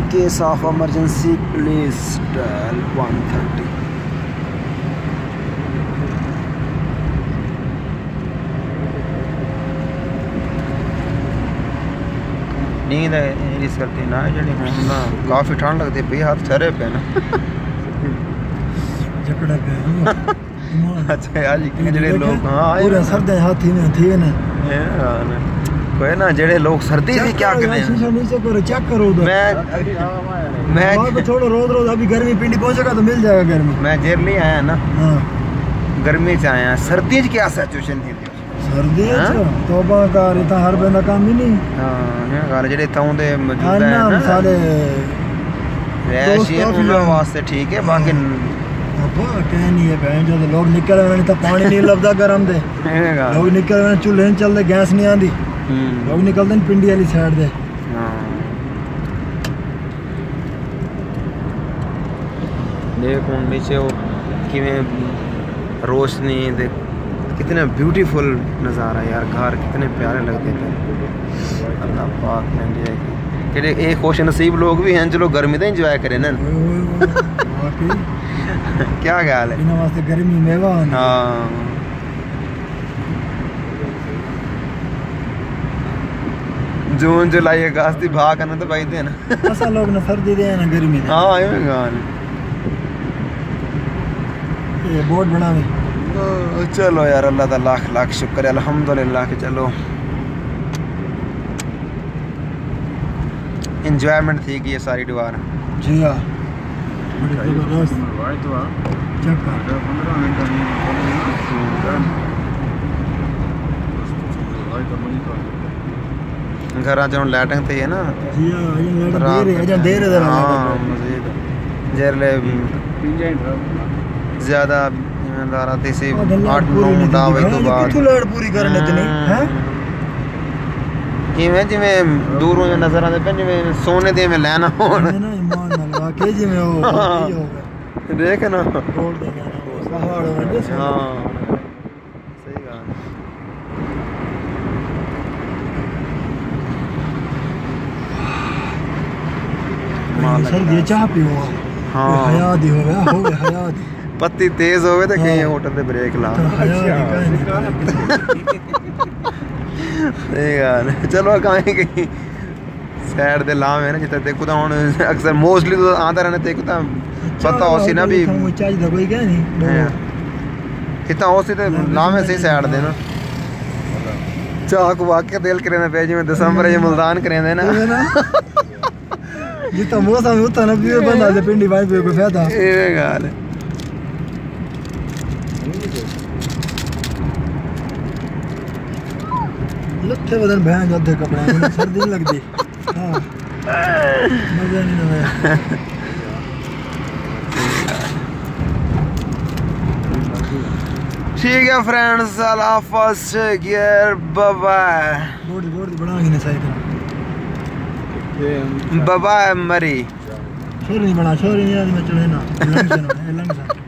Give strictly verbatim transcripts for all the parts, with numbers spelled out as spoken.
Case of emergency please dial one thirty. नींद इस करती ना जी हम ना काफ़ी ठंड लगती पी हाथ ठहरे पे ना जकड़ा पे अच्छा यार जेडे लोग हाँ पूरे सर्दे हाथी में थी ना कोई ना जेडे लोग सर्दी से क्या करने शीशा नीचे करो चेक करो उधर। मैं मैं छोड़ो रोज रोज अभी गर्मी पिंडी पहुंचेगा तो मिल जाएगा गर्मी। मैं जेरली आया ना हाँ गर्मी से आया सर्दी की क्या सिचुएशन थी सर्दी तौबा कर इतना हर बंदा काम ही नहीं हाँ है गाल जेडे ताऊं दे मौजूद है ना साले रैश ये उनके वास्ते ठीक है बाकी अब कह नहीं है बहन जो लोग निकल रहे तो पानी नहीं लभदा गरम दे लोग निकल रहे चूल्हे चलते गैस नहीं आती लोग निकलते हैं पिंडी वाली साइड दे। देख नीचे वो किवें रोशनी दे कितने ब्यूटीफुल नज़ारा यार घर कितने प्यारे लगते थे। अल्लाह पाक ने कि एक खुश नसीब लोग भी हैं चलो गर्मी तो इंजॉय करें ना क्या ख्याल है इन वास्ते गर्मी मेवा हाँ जून जुलाई अगस्त की भाग करना तो भाई दे ना ऐसा लोग ना सर्दी दे ना गर्मी दे हाँ ये गाल ये बोर्ड बना में चलो यार अल्लाह ताला लाख लाख शुक्र है अल्हम्दुलिल्लाह कि चलो एंजॉयमेंट थी कि ये सारी दीवार जी हाँ बड़ी जबरदस्त चेक कर घर आ जाओ लाइटिंग थी है ना जी हां ये लाइट दे रहे देर है हां मजीद जेरले ज्यादा ईमानदार आती सी आठ नौ दावे तो बाद कितनी लाइट पूरी करने इतनी हैं इवें जिवें दूरों में नजर आते पे जिवें सोने दे में लेना हो ना ईमान नाल वाकई जिवें हो होगा देख ना बोल दे पहाड़ वंदे हां सही बात मां सर ये चाह पियो हां हयात ही हो गया हो गया हयात पत्ती तेज होवे तो कहीं होटल पे ब्रेक ला चलो कहीं कहीं साइड दे लाम है ना जिते देखो तो हुन अक्सर मोस्टली तो आंदा रहने देखो तो पता हो सी ना भी चार्ज दा कोई क्या नहीं कितना हो सी तो लाम है सही साइड दे ना चाह को वाकई दिल करे ना पे जिवें दिसंबर ये मुल्तान करे ना जितना मौसम उतना ना भी बंदा दे पिंडी भाई पे कोई फायदा ए गाल लत्थे बदन बहन जाते कपड़े में सर्दी नहीं लगती हां मजा नहीं ना ठीक है फ्रेंड्स अल्लाह हाफिज़ gear bye bye board board बनाएंगे ना साइकिल बाय बाय मरी छोरी नहीं बना छोरी नहीं आज मैं चले ना लंग से लंग से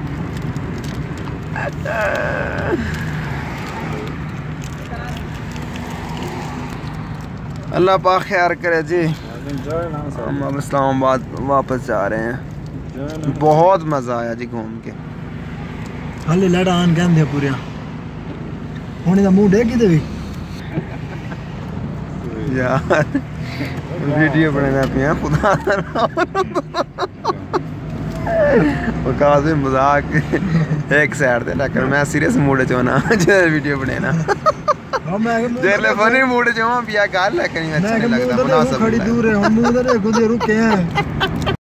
अल्लाह पाक खैर करे जी हम अब इस्लामाबाद वापस जा रहे हैं बहुत मज़ा आया जी घूम के हाले लड़ा आन कहंदे पूरे होने दा मूड है किते भी यार वीडियो बनाना पिया खुदा वो काफी मजाक एक साइड दे लेकिन मैं सीरियस मूड च होना जो वीडियो बनाना जेले फनी मूड च हूं पिया गल लेकिन अच्छा नहीं लगता मुनासिब खड़ी दूर है हम उधर रुके हैं